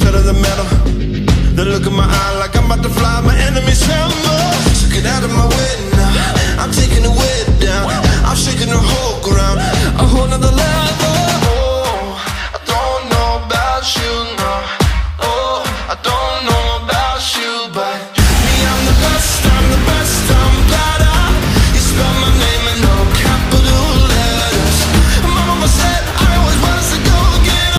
pedal to the metal. The look in my eye like I'm about to fly, my enemies tremble. So get out of my way